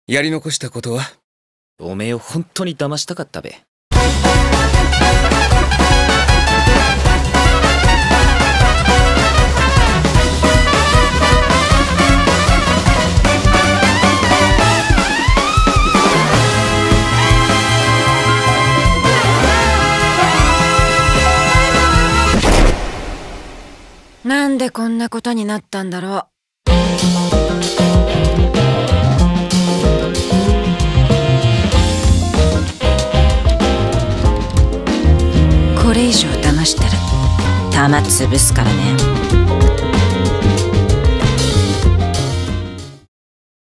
やり残したことは？ おめえを本当に騙したかったべ。 なんでこんなことになったんだろう。これ以上騙したら玉潰すからね。